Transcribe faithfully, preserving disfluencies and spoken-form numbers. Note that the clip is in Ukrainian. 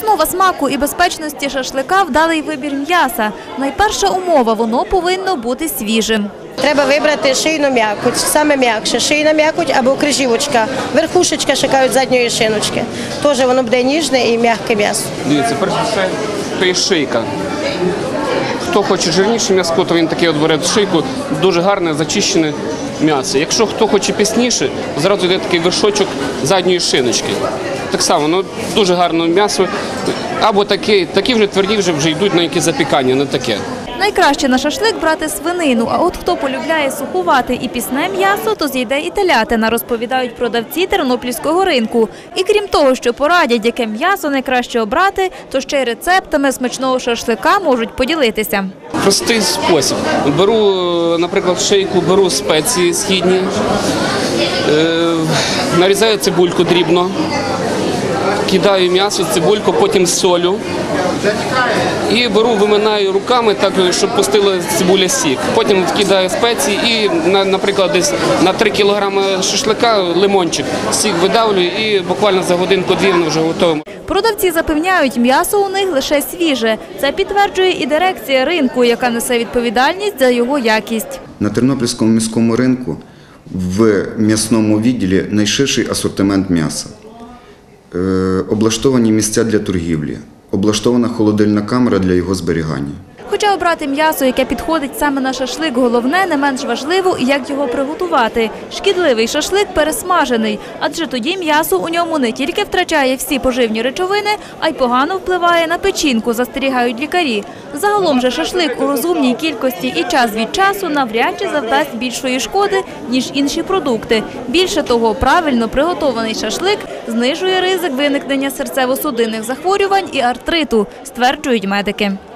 Основа смаку і безпечності шашлика – вдалий вибір м'яса. Найперша умова – воно повинно бути свіжим. Треба вибрати шийну м'якоть, саме м'якше, шийна м'якоть або крижівочка, верхушечка, ще кажуть, задньої шиночки. Теж воно буде ніжне і м'яке м'ясо. Дивіться, перш за все, то є шийка. Хто хоче жирніше м'ясо, то він таке от бере шийку, дуже гарне, зачищене м'ясо. Якщо хто хоче пісніше, то зразу йде такий вершочок задньої шиночки. Так само, ну, дуже гарне м'ясо. Або такі, такі вже тверді вже, вже йдуть на якісь запікання, не таке. Найкраще на шашлик брати свинину, а от хто полюбляє сухувате і пісне м'ясо, то зійде і телятина, розповідають продавці тернопільського ринку. І крім того, що порадять, яке м'ясо найкраще обрати, то ще й рецептами смачного шашлика можуть поділитися. Простий спосіб. Беру, наприклад, шийку, беру спеції східні, е, нарізаю цибульку дрібно, кидаю м'ясо, цибульку, потім солю. І беру, виминаю руками, так, щоб пустила цибуля сік. Потім вкидаю спеції і, наприклад, десь на три кілограми шашлика лимончик, сік видавлюю і буквально за годинку-дві воно вже готове. Продавці запевняють, м'ясо у них лише свіже. Це підтверджує і дирекція ринку, яка несе відповідальність за його якість. На Тернопільському міському ринку в м'ясному відділі найширший асортимент м'яса. Е, облаштовані місця для торгівлі. Облаштована холодильна камера для його зберігання. Хоча обрати м'ясо, яке підходить саме на шашлик, головне, не менш важливо, як його приготувати. Шкідливий шашлик пересмажений, адже тоді м'ясо у ньому не тільки втрачає всі поживні речовини, а й погано впливає на печінку, застерігають лікарі. Загалом же шашлик у розумній кількості і час від часу навряд чи завдасть більшої шкоди, ніж інші продукти. Більше того, правильно приготований шашлик знижує ризик виникнення серцево-судинних захворювань і артриту, стверджують медики.